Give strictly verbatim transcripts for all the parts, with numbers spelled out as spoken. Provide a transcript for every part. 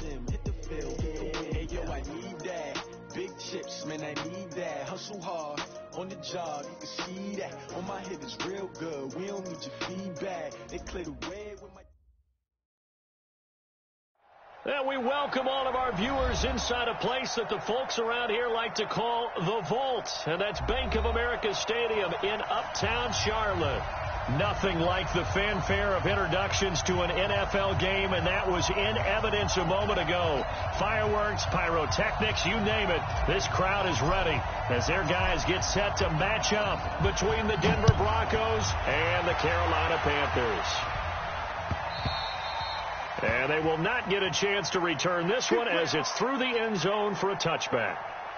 gym, hit the field, get the win. Hey, yo, I need that. Big chips, man, I need that. Hustle hard on the job, you can see that. On my head is real good. We don't need your feedback. They clear the way with my. And we welcome all of our viewers inside a place that the folks around here like to call the Vault. And that's Bank of America Stadium in Uptown Charlotte. Nothing like the fanfare of introductions to an N F L game, and that was in evidence a moment ago. Fireworks, pyrotechnics, you name it. This crowd is ready as their guys get set to match up between the Denver Broncos and the Carolina Panthers. And they will not get a chance to return this one as it's through the end zone for a touchback.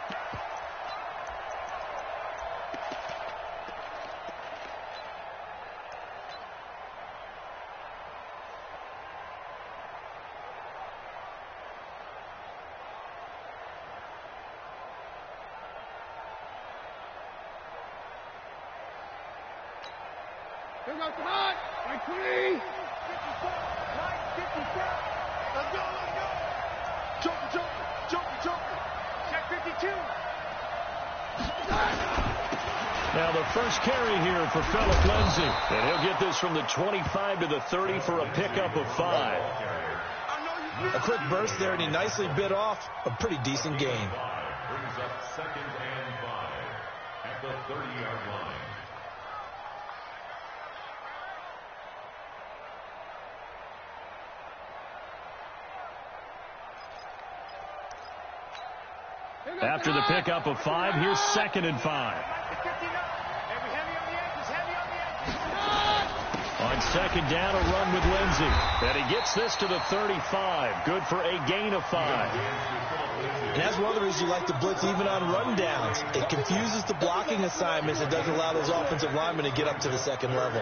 Here we go, come on! Right three! Right fifty-seven! Let's go, let's go! Joker, Joker, Joker, Joker! Check fifty-two! Now the first carry here for Phillip Lindsay. And he'll get this from the twenty-five to the thirty for a pickup of five. A quick burst there, and he nicely bit off a pretty decent gain. Brings up second and five at the thirty-yard line. After the pickup of five, here's second and five. On second down, a run with Lindsay. And he gets this to the thirty-five. Good for a gain of five. And that's one of the reasons you like to blitz even on rundowns. It confuses the blocking assignments. It doesn't allow those offensive linemen to get up to the second level.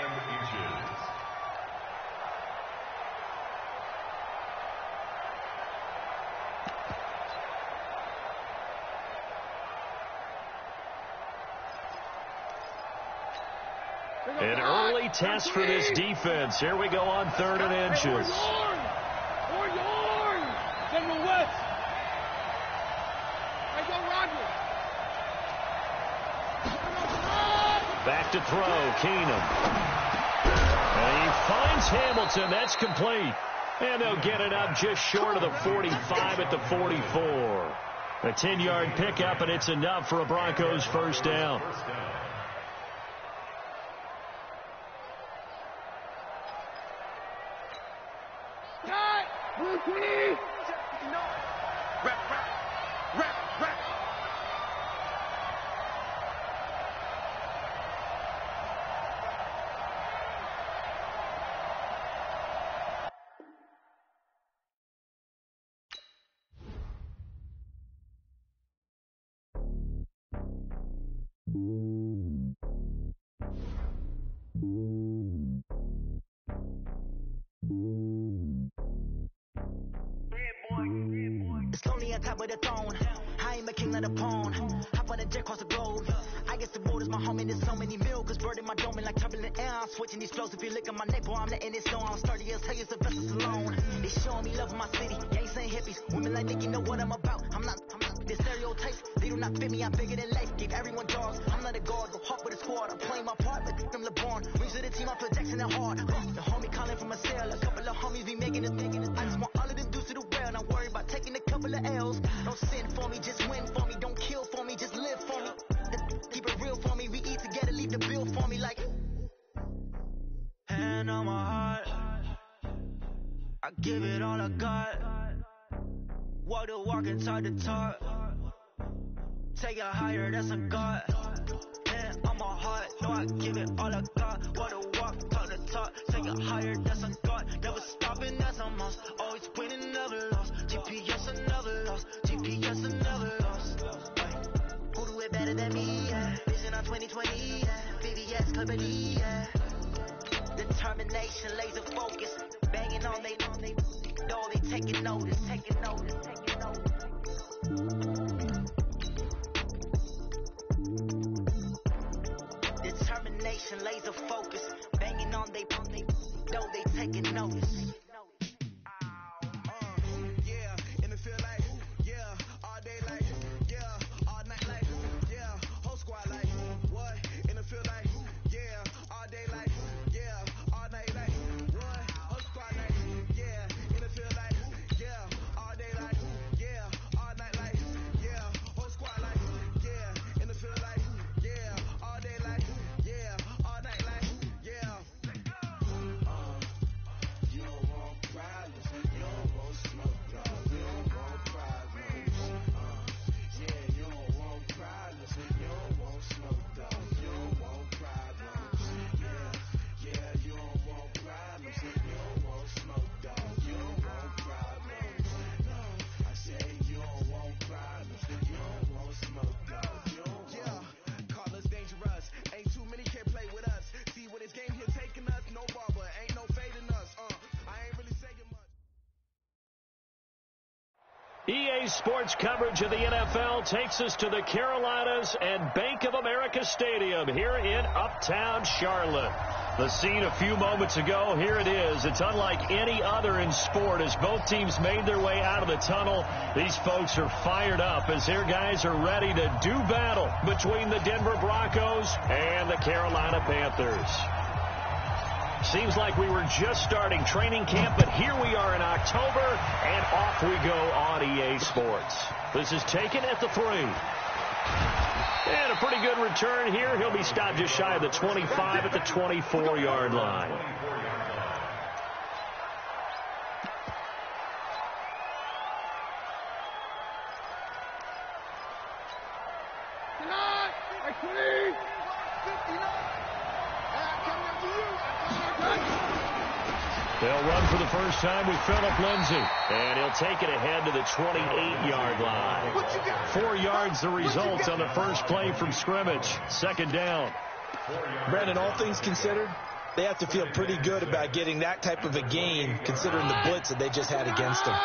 An early test for this defense. Here we go on third and inches. Four yards! Four yards! Denver West! Right go, Rodgers! Back to throw, Keenum. And he finds Hamilton. That's complete. And they'll get it up just short of the forty-five at the forty-four. A ten-yard pickup, and it's enough for a Broncos first down. It's lonely on top of the throne. I ain't a king of the pawn. Hop on a jet across the globe. I guess the road is my home and there's so many milkers birding my dome like turbulent air. I'm switching these flows. If you look at my neck, boy, I'm letting it snow. I'm sturdy as hell, it's the best of Salone. They showing me love in my city. Gang saying hippies. Women like Nicky know what I'm about. I'm not, I'm not the stereotypes. They do not fit me. I'm bigger than life. Give everyone jaws. I'm not a guard. Go hawk with a squad. I'm playing my part, but them LeBron. Rings to the team. I feel Jackson and hard. Uh, the homie calling from a cell. A couple of homies be making it thinking. I just want all of them dudes to the well. Not worry about taking a couple of L's. Don't sin for me, just win for me. Don't kill for me, just live for me. Keep it real for me. We eat together, leave the bill for me like. Hand on my heart, I give it all I got. Walk the walk and talk the talk. Take it higher, that's a God. Hand on my heart, no, I give it all I got. Walk the walk, talk the talk. Take it higher, that's a God. Never stopping, that's a must. Always winning, never lost. G P S, I never lost. G P S, I never lost. Ay. Who do it better than me? Yeah. Vision on twenty twenty, yeah. V V S company, yeah. Determination, laser focus. Banging on they, on they, no, they taking notice, taking notice, taking notice. Determination, laser focus. Banging on they, on they, no, they taking notice. Uh, yeah. E A Sports coverage of the N F L takes us to the Carolinas and Bank of America Stadium here in Uptown Charlotte. The scene a few moments ago, here it is. It's unlike any other in sport as both teams made their way out of the tunnel. These folks are fired up as their guys are ready to do battle between the Denver Broncos and the Carolina Panthers. Seems like we were just starting training camp, but here we are in October, and off we go on E A Sports. This is taken at the three. And a pretty good return here. He'll be stopped just shy of the twenty-five at the twenty-four-yard line. They'll run for the first time with Phillip Lindsay. And he'll take it ahead to the twenty-eight-yard line. Four yards the result on the first play from scrimmage. Second down. Brandon, all things considered, they have to feel pretty good about getting that type of a gain considering the blitz that they just had against them.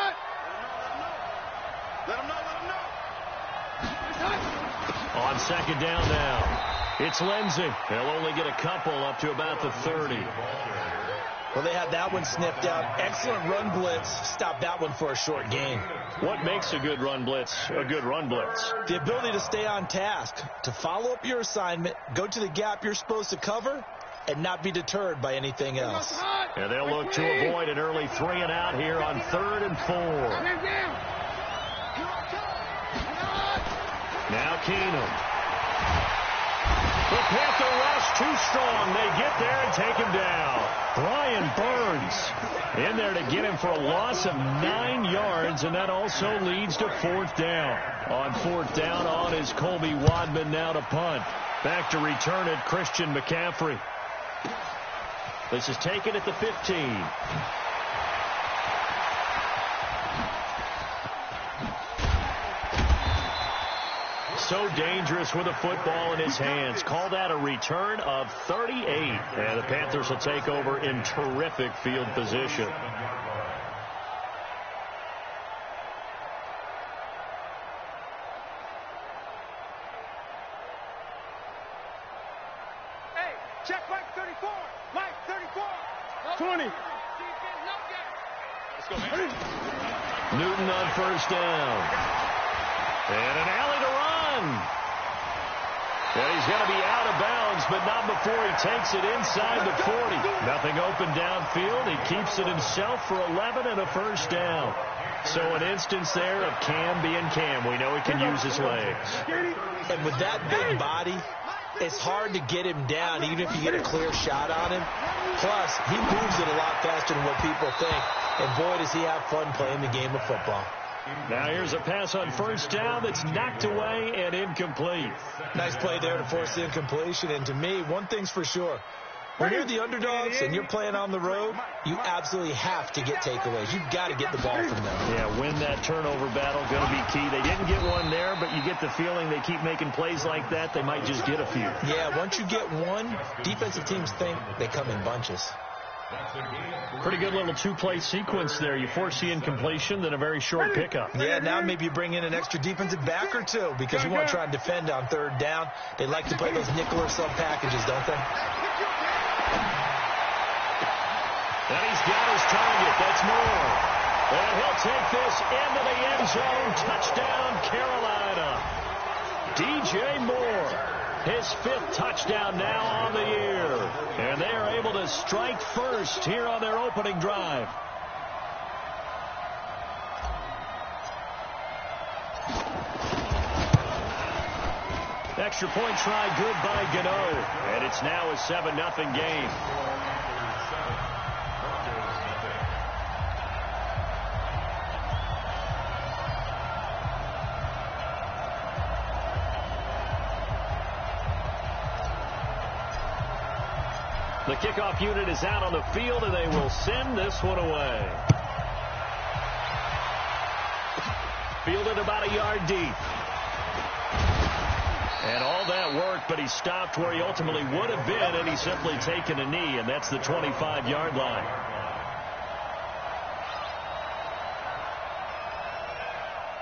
Let them know, let them know. On second down now, it's Lindsay. They'll only get a couple up to about the thirty. Well, they had that one sniffed out. Excellent run blitz. Stop that one for a short gain. What makes a good run blitz a good run blitz? The ability to stay on task, to follow up your assignment, go to the gap you're supposed to cover, and not be deterred by anything else. And they'll look to avoid an early three and out here on third and four. Now Keenum. The Panther rush too strong. They get there and take him down. Brian Burns in there to get him for a loss of nine yards, and that also leads to fourth down. On fourth down on is Colby Wadman now to punt. Back to return it, Christian McCaffrey. This is taken at the fifteen. So dangerous with a football in his hands. Call that a return of thirty-eight. And the Panthers will take over in terrific field position. Hey, check Mike thirty-four. Mike thirty-four. twenty. Let's go, man. Newton on first down. And an alley to run. And he's going to be out of bounds, but not before he takes it inside the forty. Nothing open downfield. He keeps it himself for eleven and a first down. So an instance there of Cam being Cam. We know he can use his legs. And with that big body, it's hard to get him down, even if you get a clear shot on him. Plus, he moves it a lot faster than what people think. And boy, does he have fun playing the game of football. Now here's a pass on first down that's knocked away and incomplete. Nice play there to force the incompletion. And to me, one thing's for sure. When you're the underdogs and you're playing on the road, you absolutely have to get takeaways. You've got to get the ball from them. Yeah, win that turnover battle, going to be key. They didn't get one there, but you get the feeling they keep making plays like that, they might just get a few. Yeah, once you get one, defensive teams think they come in bunches. Pretty good little two-play sequence there. You force the incompletion, then a very short pickup. Yeah, now maybe you bring in an extra defensive back or two because you want to try and defend on third down. They like to play those nickel or sub packages, don't they? And he's got his target. That's Moore. And he'll take this into the end zone. Touchdown, Carolina. D J Moore. His fifth touchdown now on the year. And they are able to strike first here on their opening drive. Extra point try good by Gano. And it's now a seven nothing game. The kickoff unit is out on the field, and they will send this one away. Fielded about a yard deep. And all that work, but he stopped where he ultimately would have been, and he's simply taken a knee, and that's the twenty-five-yard line.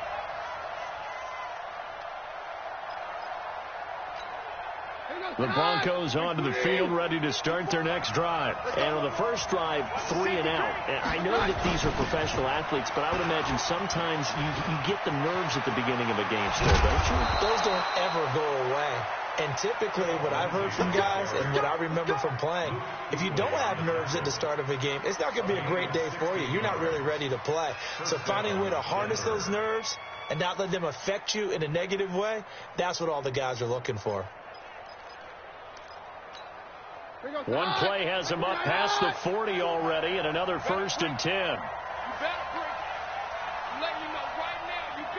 The Broncos onto the field, ready to start their next drive. And on the first drive, three and out. And I know that these are professional athletes, but I would imagine sometimes you, you get the nerves at the beginning of a game still, don't you? Those don't ever go away. And typically, what I've heard from guys and what I remember from playing, if you don't have nerves at the start of a game, it's not going to be a great day for you. You're not really ready to play. So finding a way to harness those nerves and not let them affect you in a negative way, that's what all the guys are looking for. One play has him up past the forty already, and another first and ten. You better break. I'm letting you know right now, you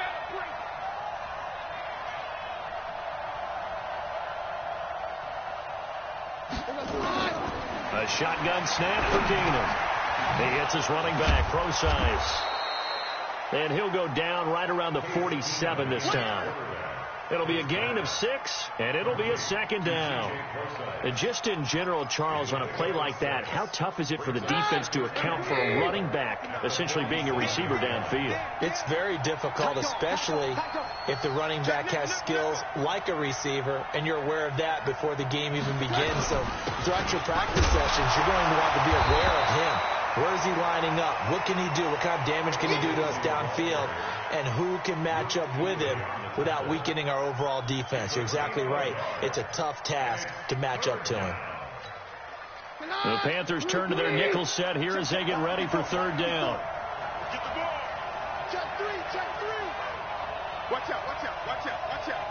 better break. A shotgun snap for Keenum. He hits his running back, Procise. And he'll go down right around the forty-seven this time. It'll be a gain of six, and it'll be a second down. And just in general, Charles, on a play like that, how tough is it for the defense to account for a running back essentially being a receiver downfield? It's very difficult, especially if the running back has skills like a receiver, and you're aware of that before the game even begins. So throughout your practice sessions, you're going to want to be aware of him. Where is he lining up? What can he do? What kind of damage can he do to us downfield? And who can match up with him without weakening our overall defense? You're exactly right. It's a tough task to match up to him. The Panthers turn to their nickel set here as they get ready for third down. Get the ball. Check three, check three. Watch out, watch out, watch out, watch out.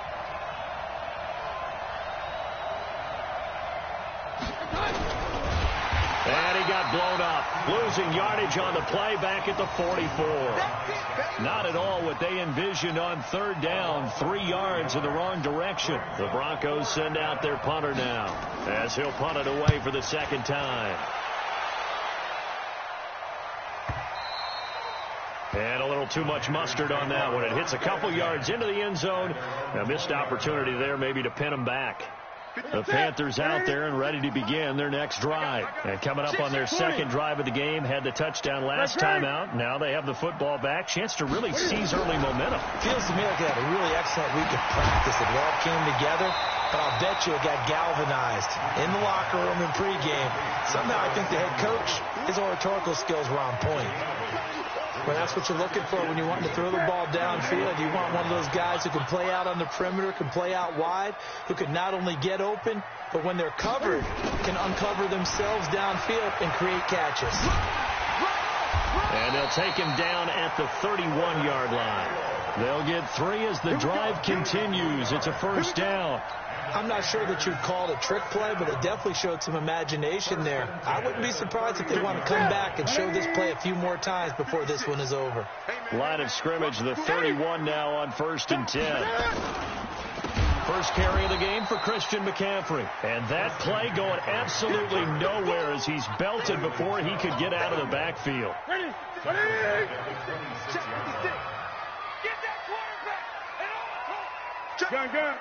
And he got blown up, losing yardage on the play back at the forty-four. Not at all what they envisioned on third down, three yards in the wrong direction. The Broncos send out their punter now, as he'll punt it away for the second time. And a little too much mustard on that one. It hits a couple yards into the end zone. A missed opportunity there maybe to pin him back. The Panthers out there and ready to begin their next drive. And coming up on their second drive of the game, had the touchdown last time out. Now they have the football back. Chance to really seize early momentum. Feels to me like they had a really excellent week of practice. It all came together, but I'll bet you it got galvanized in the locker room in pregame. Somehow I think the head coach, his oratorical skills were on point. Well, that's what you're looking for when you want to throw the ball downfield. You want one of those guys who can play out on the perimeter, can play out wide, who can not only get open, but when they're covered, can uncover themselves downfield and create catches. And they'll take him down at the thirty-one-yard line. They'll get three as the drive continues. It's a first down. I'm not sure that you'd call it a trick play, but it definitely showed some imagination there. I wouldn't be surprised if they want to come back and show this play a few more times before this one is over. Line of scrimmage, the thirty-one now on first and ten. First carry of the game for Christian McCaffrey. And that play going absolutely nowhere as he's belted before he could get out of the backfield. Ready, ready. Check the stick. Get that quarterback. And gun, gun.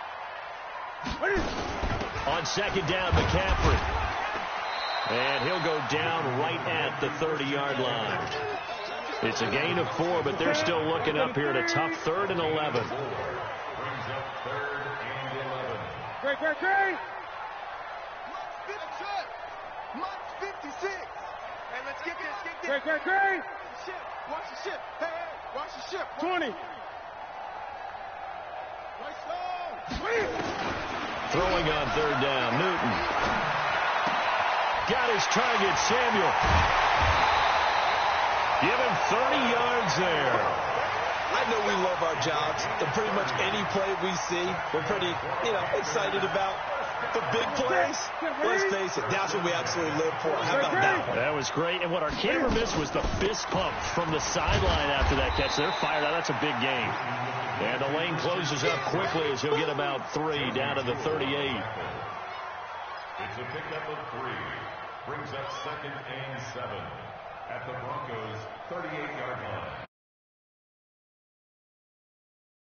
On second down, McCaffrey. And he'll go down right at the thirty-yard line. It's a gain of four, but they're still looking up here at a tough third and eleven. Great, great, great. Mark fifty-six. Hey, let's get this, get this. Great, great, great. Watch the ship. Hey, hey, watch the ship. twenty. Throwing on third down, Newton. Got his target, Samuel. Give him thirty yards there. I know we love our jobs, and pretty much any play we see, we're pretty, you know, excited about. The big plays, let's face it, that's what we absolutely live for. How about that one? That was great. And what our camera missed was the fist pump from the sideline after that catch. They're fired out. That's a big game. And the lane closes up quickly as he'll get about three down to the thirty-eight. It's a pickup of three. Brings up second and seven at the Broncos' thirty-eight-yard line.